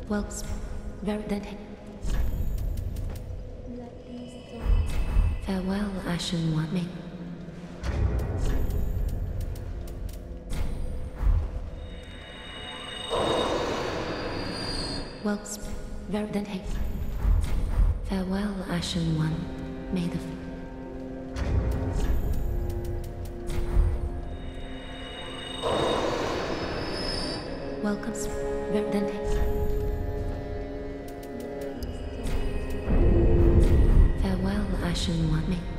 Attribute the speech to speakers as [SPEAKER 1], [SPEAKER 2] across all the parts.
[SPEAKER 1] Well, very then. Farewell, Ashen One. Me. Well, very then. Farewell, Ashen One. May the. Welcome, very then. Farewell, Ashen One. Me.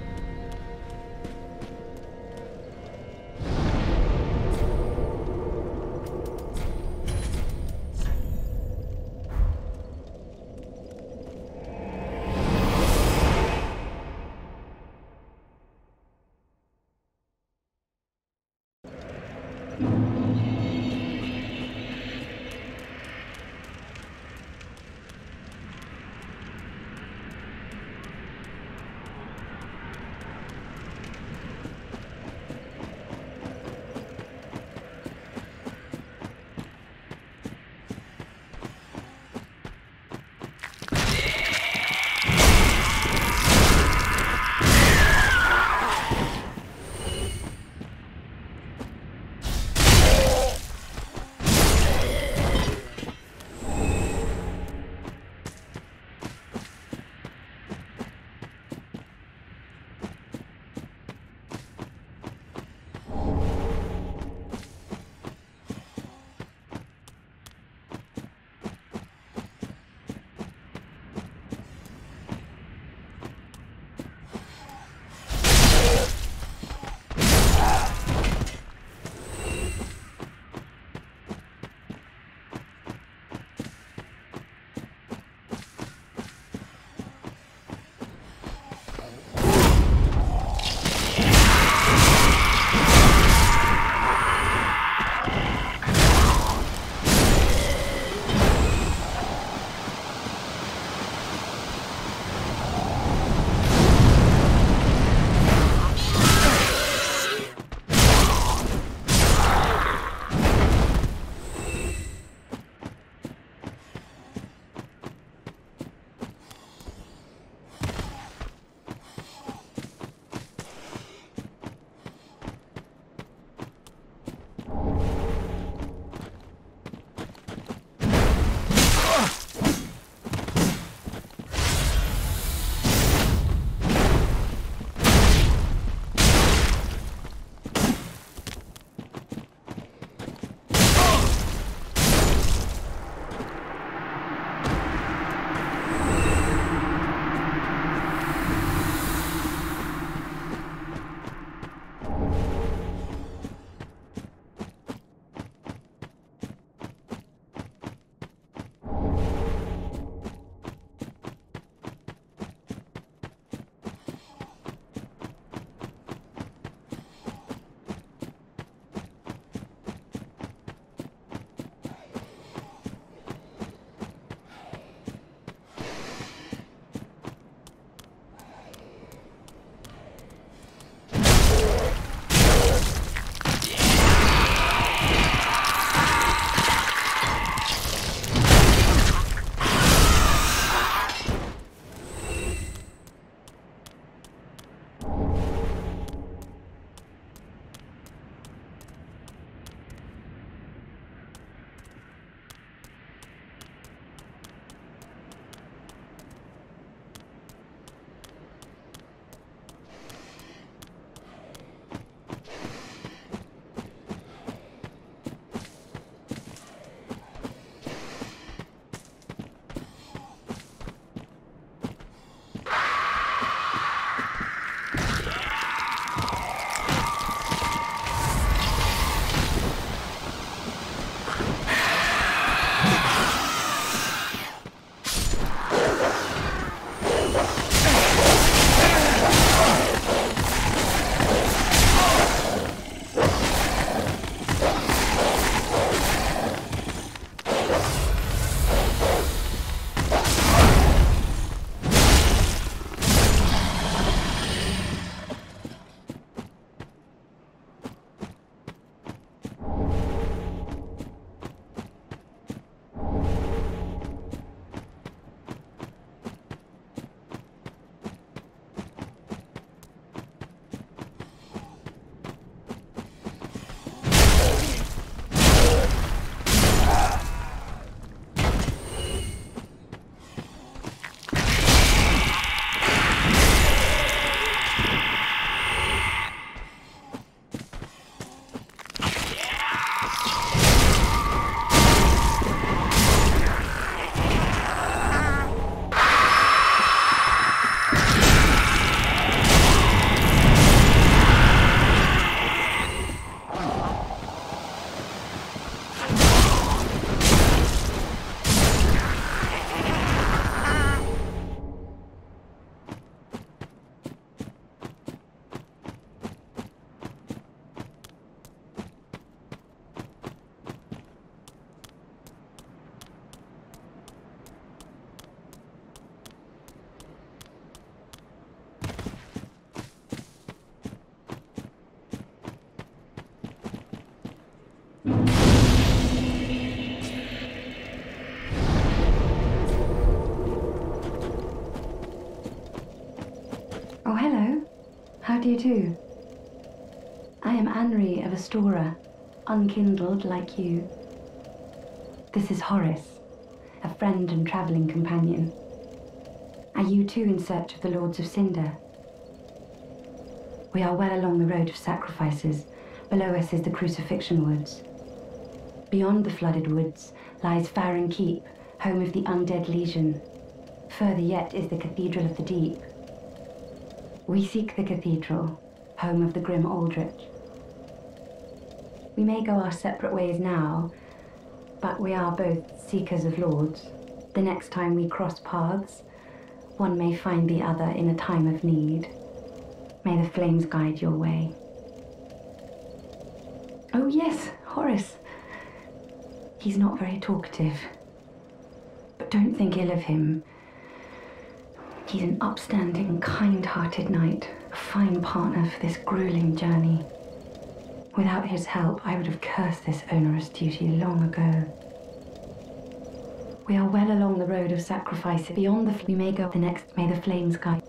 [SPEAKER 2] How do you do? I am Anri of Astora, unkindled like you. This is Horace, a friend and travelling companion. Are you too in search of the Lords of Cinder? We are well along the road of sacrifices. Below us is the Crucifixion Woods. Beyond the flooded woods lies Farron Keep, home of the Undead Legion. Further yet is the Cathedral of the Deep. We seek the cathedral, home of the grim Aldrich. We may go our separate ways now, but we are both seekers of lords. The next time we cross paths, one may find the other in a time of need. May the flames guide your way. Oh yes, Horace. He's not very talkative. But don't think ill of him. He's an upstanding, kind-hearted knight, a fine partner for this grueling journey. Without his help, I would have cursed this onerous duty long ago. We are well along the road of sacrifice. Beyond we may go the next. May the flames guide.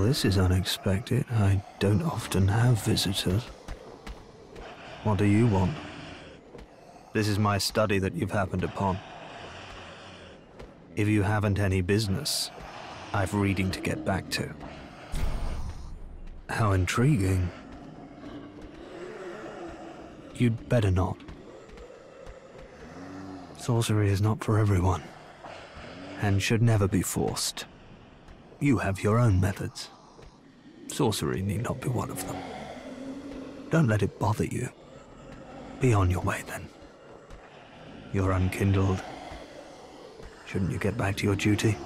[SPEAKER 3] this is unexpected. I don't often have visitors. What do you want? This is my study that you've happened upon. If you haven't any business, I've reading to get back to. How intriguing. You'd better not. Sorcery is not for everyone, and should never be forced. You have your own methods. Sorcery need not be one of them. Don't let it bother you. Be on your way then. You're unkindled. Shouldn't you get back to your duty?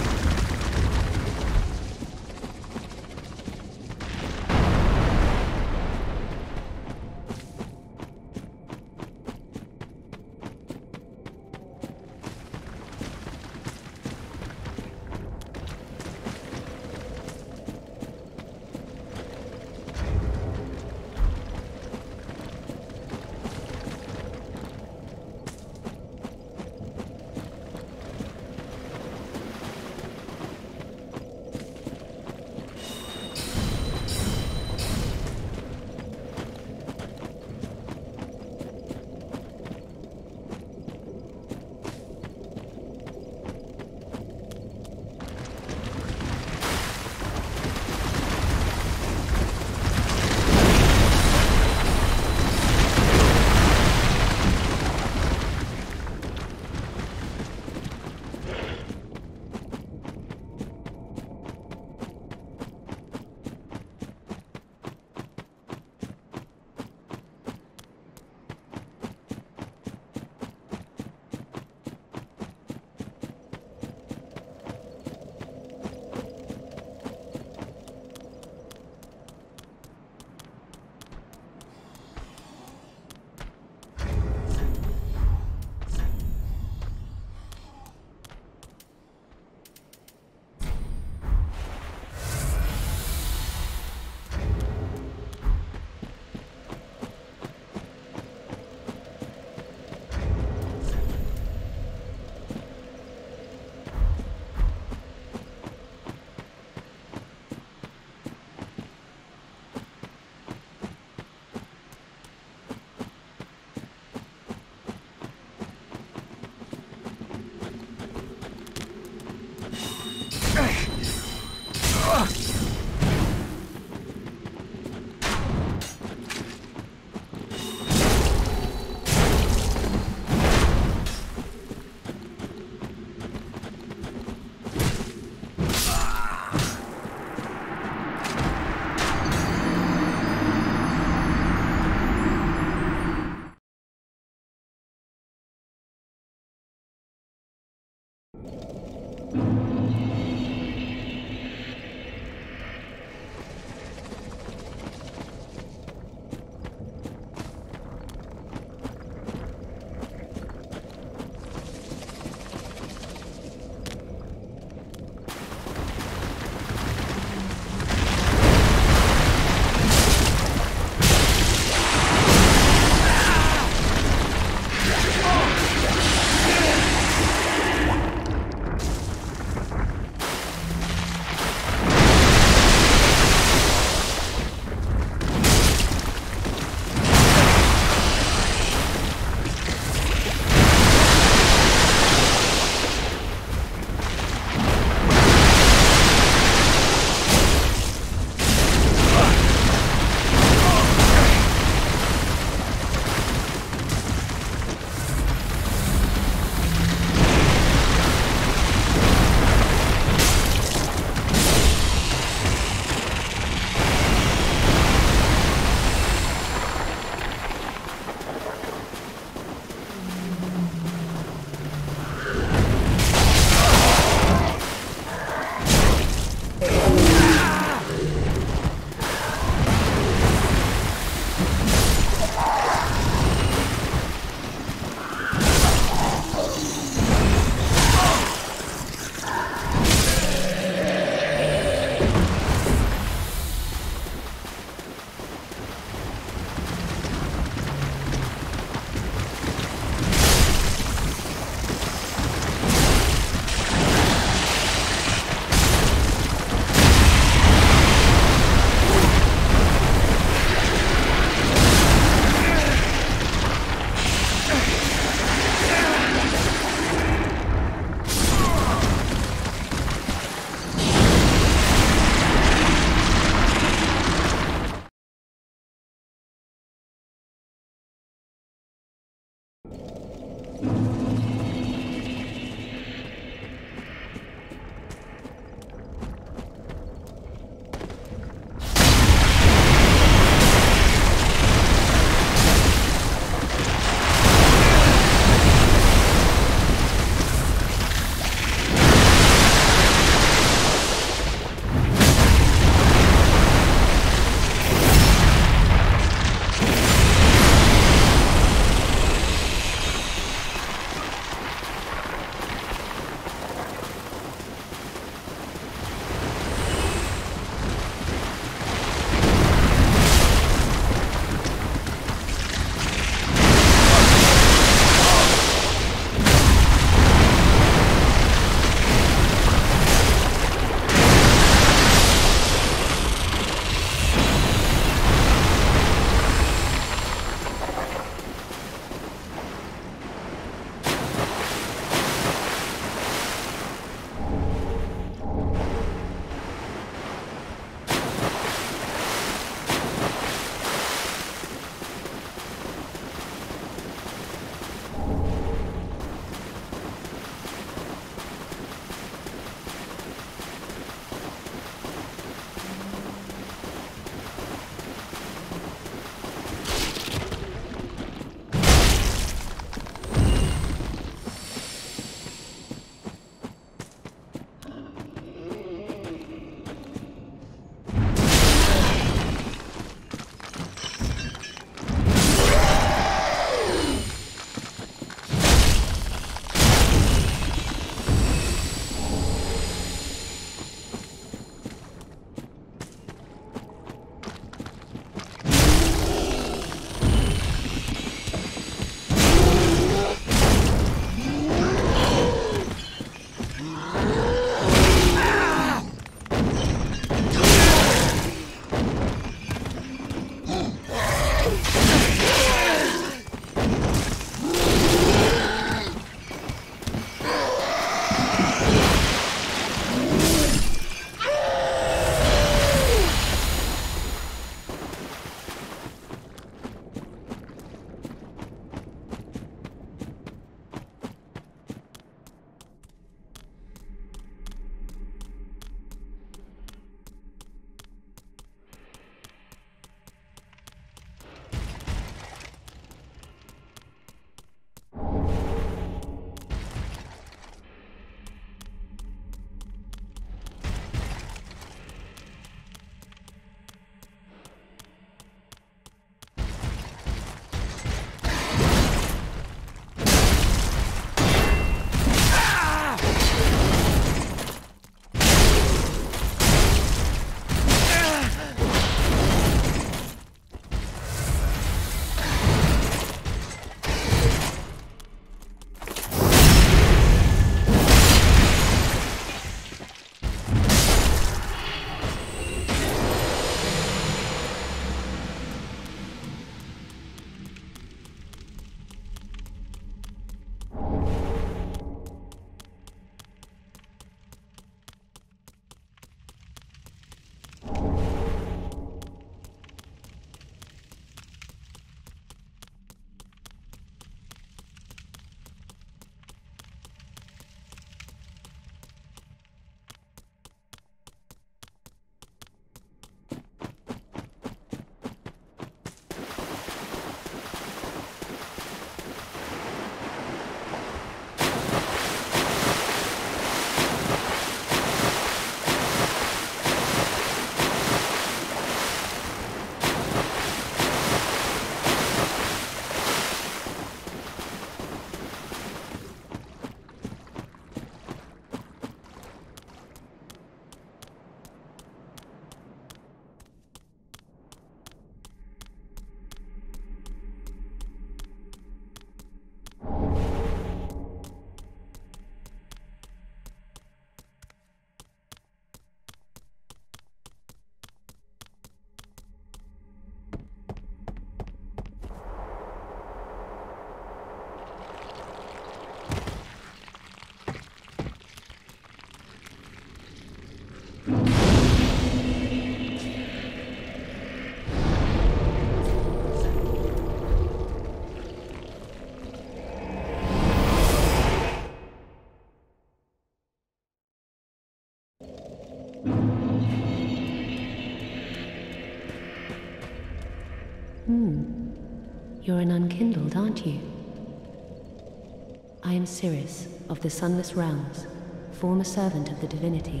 [SPEAKER 1] You're an unkindled, aren't you? I am Cirrus, of the Sunless Realms, former servant of the divinity.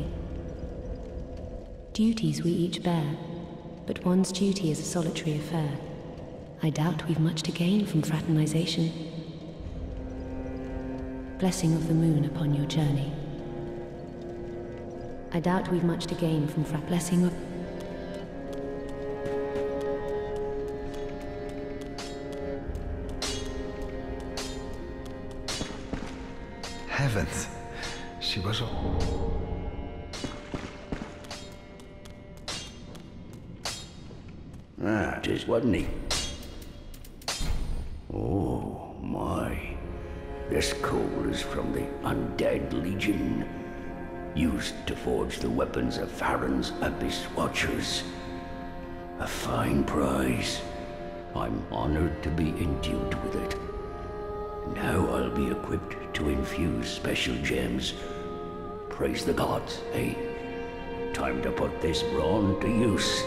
[SPEAKER 1] Duties we each bear, but one's duty is a solitary affair. I doubt we've much to gain from fraternization. Blessing of the moon upon your journey. I doubt we've much to gain from blessing of...
[SPEAKER 4] Heavens, she was
[SPEAKER 5] Ah, 'tis, wasn't he? Oh, my. This coal is from the Undead Legion, used to forge the weapons of Farron's Abyss Watchers. A fine prize. I'm honored to be endued with it. Now I'll be equipped to infuse special gems. Praise the gods, eh? Time to put this brawn to use.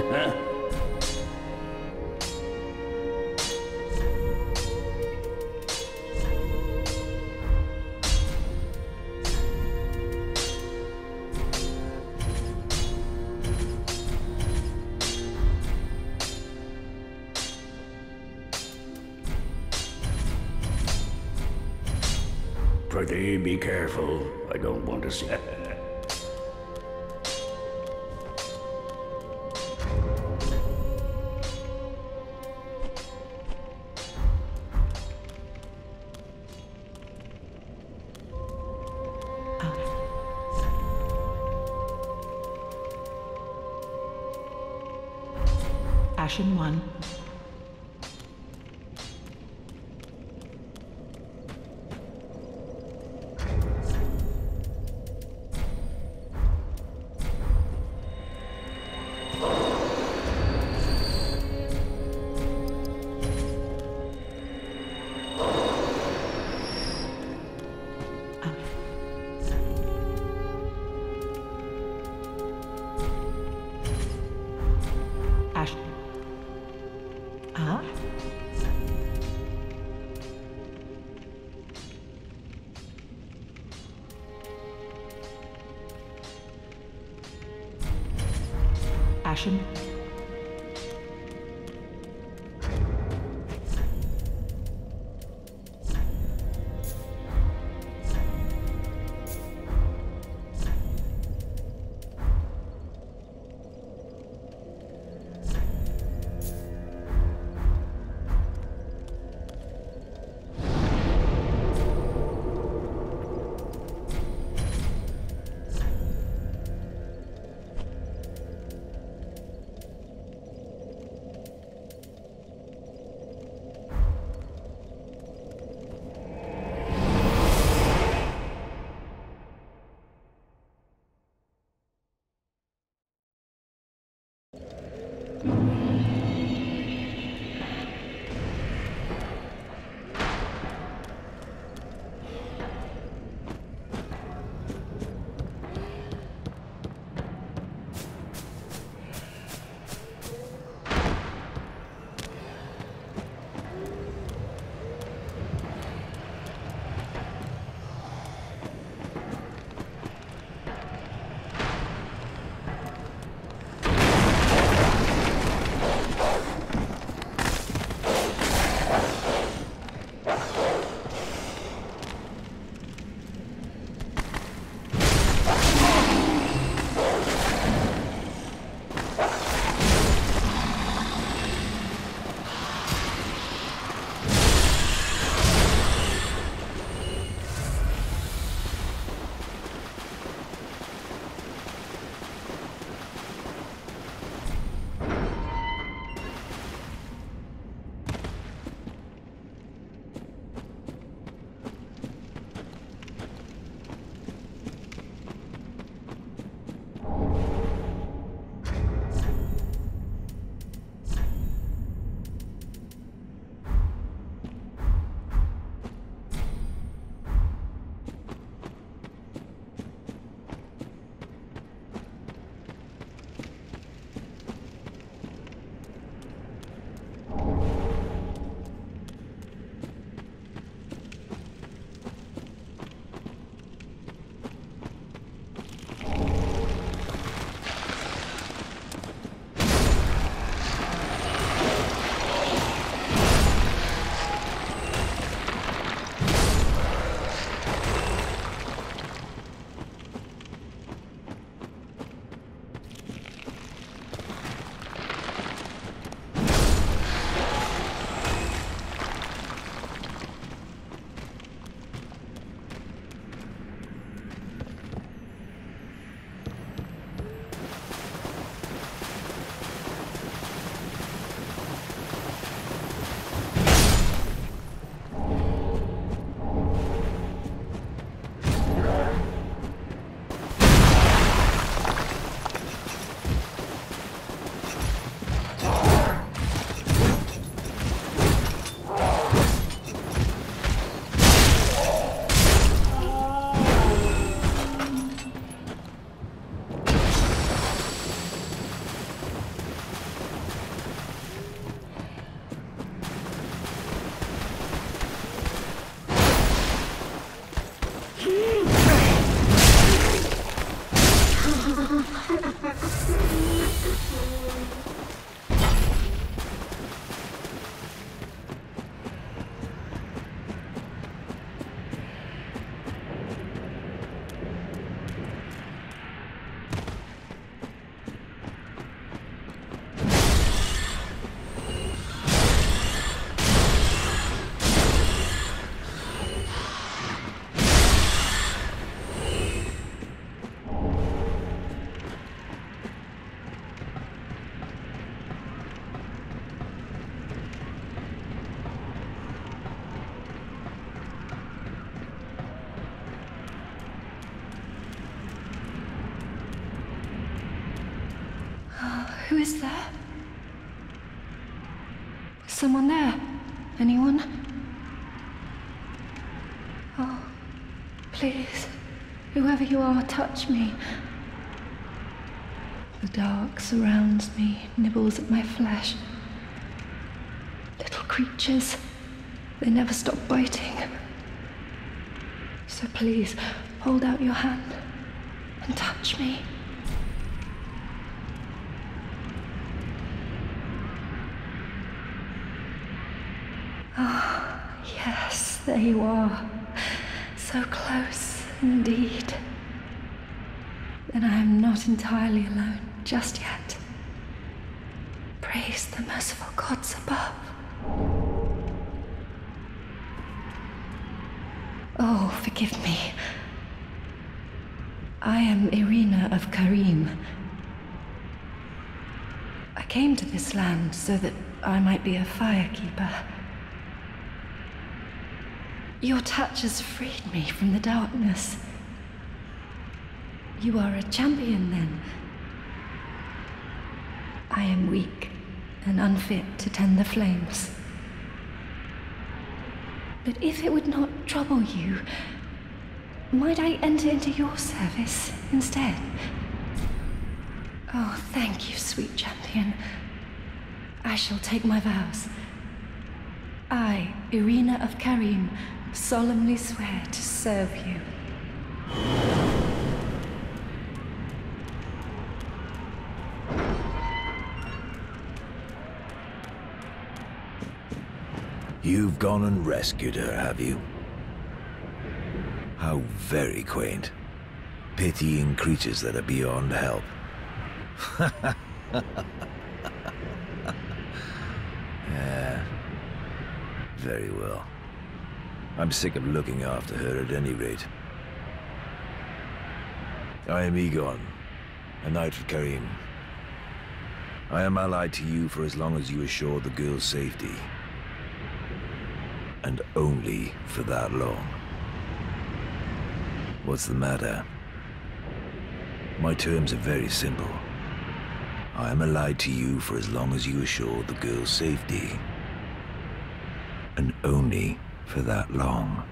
[SPEAKER 5] Prithee, be careful. I don't want to see...
[SPEAKER 6] Ashen One. Ashen.
[SPEAKER 2] is there? Is someone there? Anyone? Oh, please, whoever you are, touch me. The dark surrounds me, nibbles at my flesh. Little creatures, they never stop biting. So please, hold out your hand and touch me. Ah, yes, there you are. So close indeed. Then I am not entirely alone just yet. Praise the merciful gods above. Oh, forgive me. I am Irina of Karim. I came to this land so that I might be a firekeeper. Your touch has freed me from the darkness. You are a champion, then? I am weak and unfit to tend the flames. But if it would not trouble you, might I enter into your service instead? Oh, thank you, sweet champion. I shall take my vows. I, Irina of Karim, solemnly swear to serve you.
[SPEAKER 5] You've gone and rescued her, have you? How very quaint. Pitying creatures that are beyond help. Yeah. Very well. I'm sick of looking after her at any rate. I am Egon, a knight of Karim. I am allied to you for as long as you assure the girl's safety. And only for that long. What's the matter? My terms are very simple. I am allied to you for as long as you assure the girl's safety. And only for that long.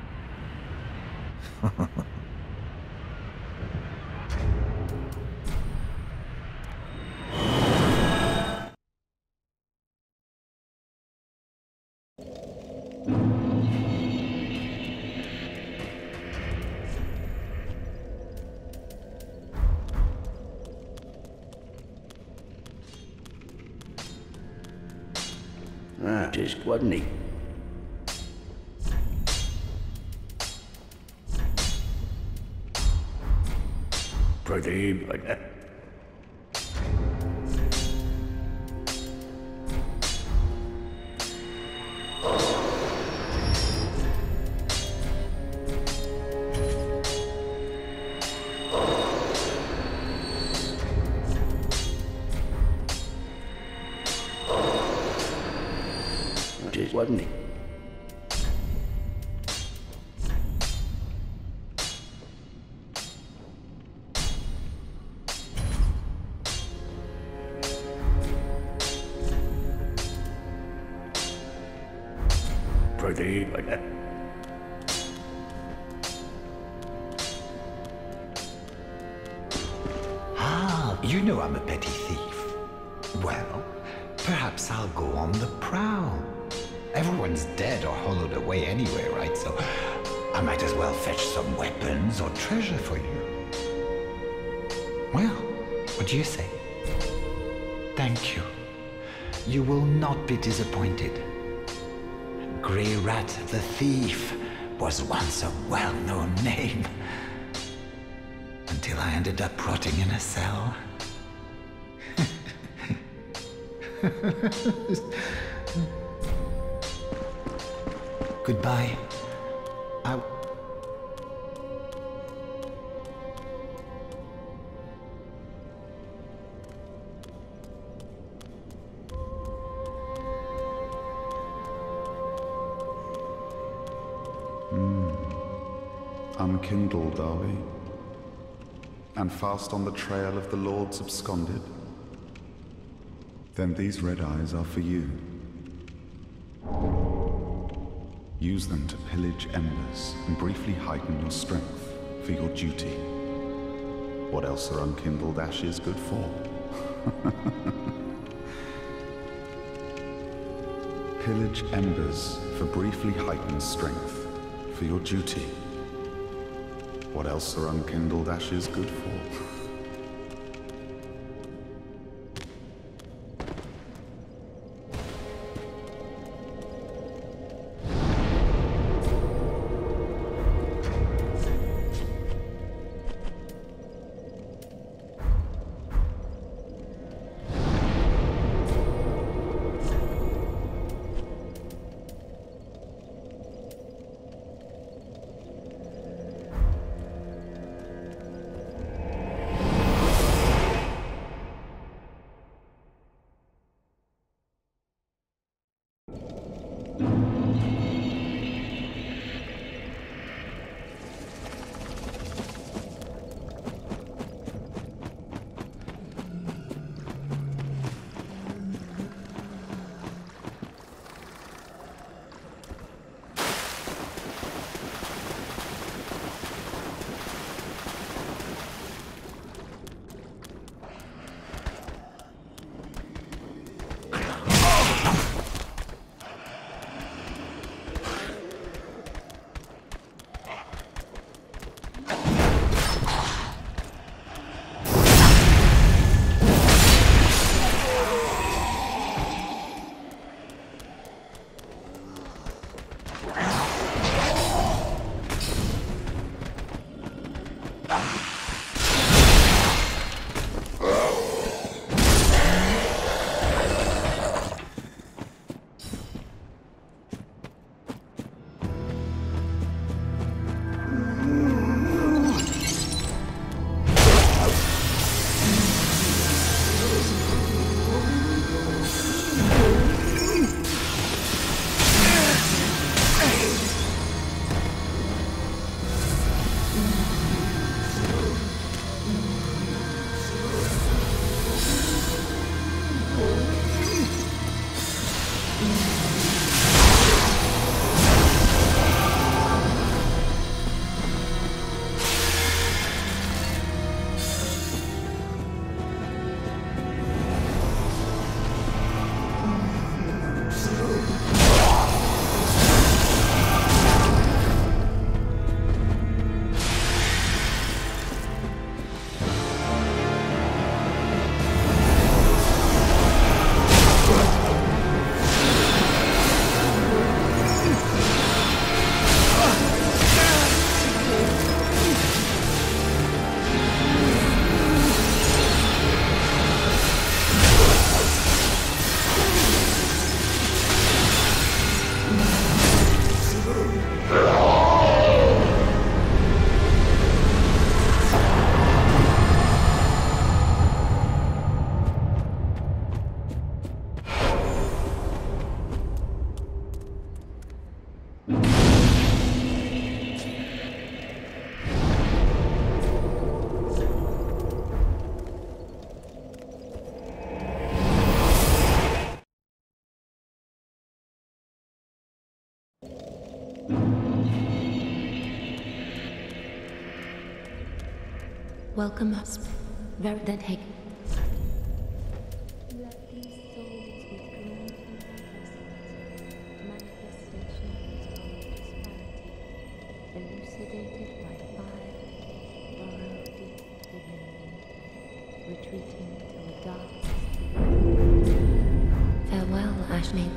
[SPEAKER 5] Just wasn't he? Pretty, but just wasn't he? Pretty, but
[SPEAKER 7] you know I'm a petty thief. Well, perhaps I'll go on the prowl. Everyone's dead or hollowed away anyway, right? So I might as well fetch some weapons or treasure for you. Well, what do you say? Thank you. You will not be disappointed. Grey Rat the Thief was once a well-known name. Until I ended up rotting in a cell. Goodbye.
[SPEAKER 8] Unkindled, are we? And fast on the trail of the Lords absconded? Then these red eyes are for you. Use them to pillage embers and briefly heighten your strength for your duty. What else are unkindled ashes good for? Pillage embers for briefly heightened strength for your duty. What else are unkindled ashes good for?
[SPEAKER 1] Welcome us. Very then take.
[SPEAKER 9] Let these souls with manifestations of disparity, elucidated by fire, burrow deep within me, retreating to a dark sleep.
[SPEAKER 1] Farewell, Ashmi.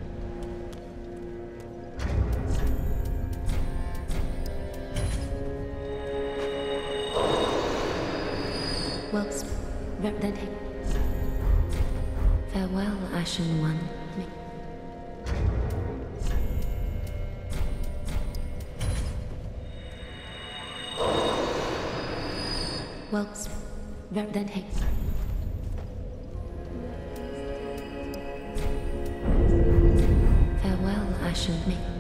[SPEAKER 1] Well, then take. Farewell, Ashen One. Well, then take. Farewell, Ashen Me.